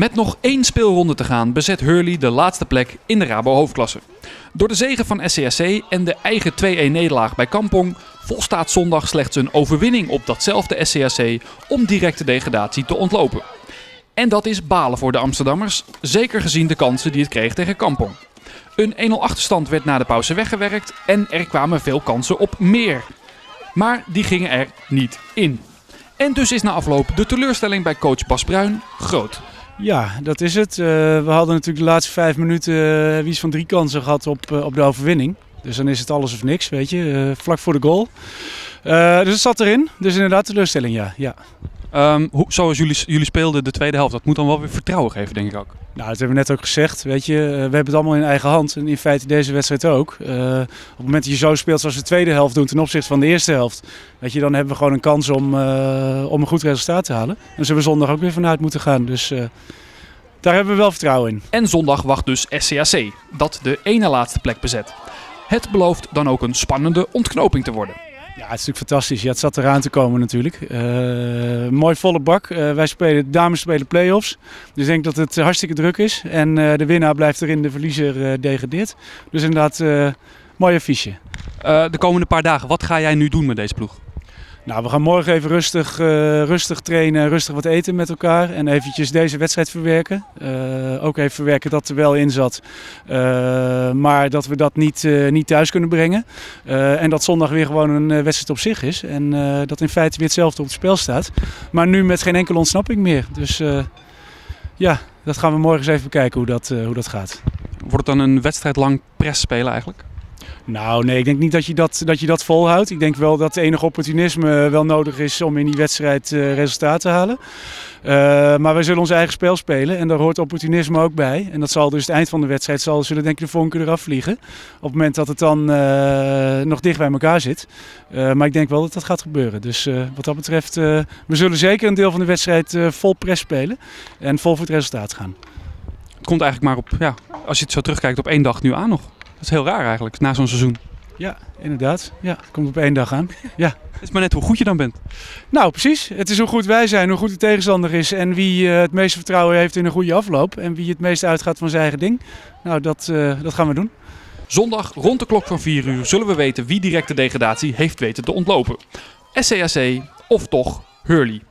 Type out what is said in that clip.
Met nog 1 speelronde te gaan bezet Hurley de laatste plek in de Rabo hoofdklasse. Door de zege van SCAC en de eigen 2-1 nederlaag bij Kampong volstaat zondag slechts een overwinning op datzelfde SCAC om directe degradatie te ontlopen. En dat is balen voor de Amsterdammers, zeker gezien de kansen die het kreeg tegen Kampong. Een 1-0 achterstand werd na de pauze weggewerkt en er kwamen veel kansen op meer. Maar die gingen er niet in. En dus is na afloop de teleurstelling bij coach Bas Bruin groot. Ja, dat is het. We hadden natuurlijk de laatste 5 minuten iets van 3 kansen gehad op de overwinning. Dus dan is het alles of niks, weet je, vlak voor de goal. Dus het zat erin. Dus inderdaad teleurstelling, ja. Zoals jullie speelden de tweede helft, dat moet dan wel weer vertrouwen geven, denk ik ook. Nou, dat hebben we net ook gezegd. Weet je, we hebben het allemaal in eigen hand. En in feite deze wedstrijd ook. Op het moment dat je zo speelt zoals we de tweede helft doen ten opzichte van de eerste helft. Weet je, dan hebben we gewoon een kans om een goed resultaat te halen. En zullen we zondag ook weer vanuit moeten gaan. Dus daar hebben we wel vertrouwen in. En zondag wacht dus SCAC, dat de ene laatste plek bezet. Het belooft dan ook een spannende ontknoping te worden. Ja, het is natuurlijk fantastisch. Ja, het zat eraan te komen natuurlijk. Mooi volle bak. De dames spelen play-offs. Dus ik denk dat het hartstikke druk is. En de winnaar blijft erin, de verliezer degradeert. Dus inderdaad, mooi affiche. De komende paar dagen, wat ga jij nu doen met deze ploeg? Nou, we gaan morgen even rustig trainen, rustig wat eten met elkaar en eventjes deze wedstrijd verwerken. Ook even verwerken dat er wel in zat, maar dat we dat niet thuis kunnen brengen. En dat zondag weer gewoon een wedstrijd op zich is en dat in feite weer hetzelfde op het spel staat. Maar nu met geen enkele ontsnapping meer. Dus ja, dat gaan we morgen eens even bekijken hoe dat gaat. Wordt het dan een wedstrijd lang press spelen eigenlijk? Nou nee, ik denk niet dat je dat volhoudt. Ik denk wel dat enig opportunisme wel nodig is om in die wedstrijd resultaat te halen. Maar wij zullen ons eigen spel spelen en daar hoort opportunisme ook bij. En dat zal dus het eind van de wedstrijd zullen denk ik de vonken eraf vliegen. Op het moment dat het dan nog dicht bij elkaar zit. Maar ik denk wel dat dat gaat gebeuren. Dus wat dat betreft, we zullen zeker een deel van de wedstrijd vol press spelen en vol voor het resultaat gaan. Het komt eigenlijk maar op, als je het zo terugkijkt, op 1 dag nu aan nog. Dat is heel raar eigenlijk, na zo'n seizoen. Ja, inderdaad. Ja, het komt op 1 dag aan. Ja. Het is maar net hoe goed je dan bent. Nou, precies. Het is hoe goed wij zijn, hoe goed de tegenstander is en wie het meeste vertrouwen heeft in een goede afloop. En wie het meest uitgaat van zijn eigen ding. Nou, dat gaan we doen. Zondag rond de klok van 4 uur zullen we weten wie directe degradatie heeft weten te ontlopen. SCAC of toch Hurley.